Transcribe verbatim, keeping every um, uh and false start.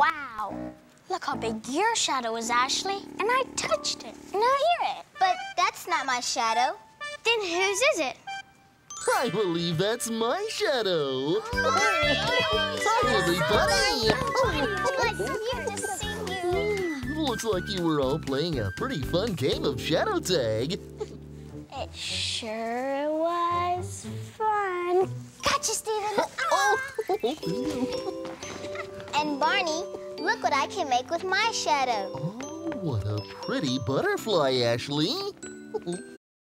Wow. Look how big your shadow is, Ashley. And I touched it. Now hear it. But that's not my shadow. Then whose is it? I believe that's my shadow. Hi, everybody. Nice to see you. Looks like you were all playing a pretty fun game of shadow tag. It sure was fun. Gotcha, Steven. Oh. And Barney, look what I can make with my shadow. Oh, what a pretty butterfly, Ashley.